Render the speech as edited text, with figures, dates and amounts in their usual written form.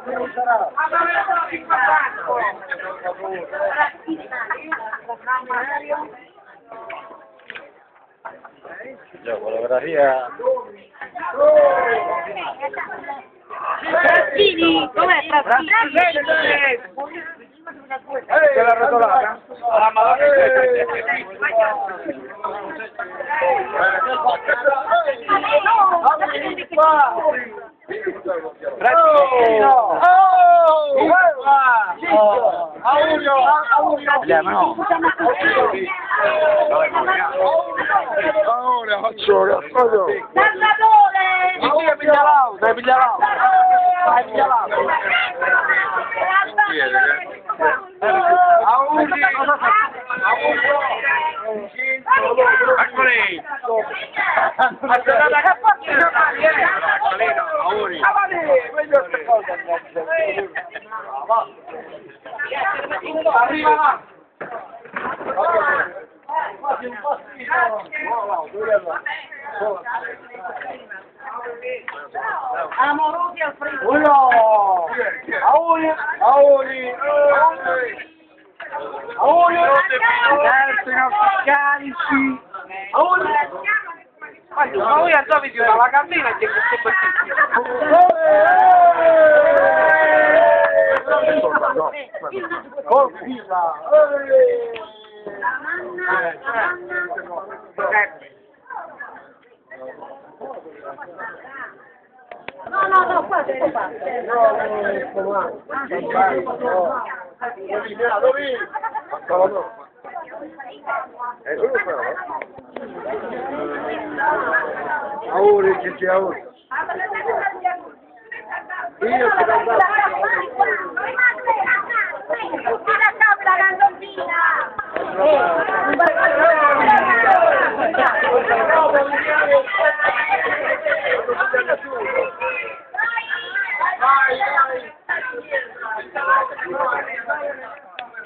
Yo, fotografia. Frattini, com'è Frattini? C'è la rotolata? Ah, ma ora faccio Salvatore! dai, piglia l'auto. Vai, piglia l'auto. Eccoli! Arriva là! Amorosi al frigo! Auguri! Carici! Ma voi andavi di una lagatina che colpita! No, qua deve fare. Auguri, Gigi, auguri. Io ti do Vai!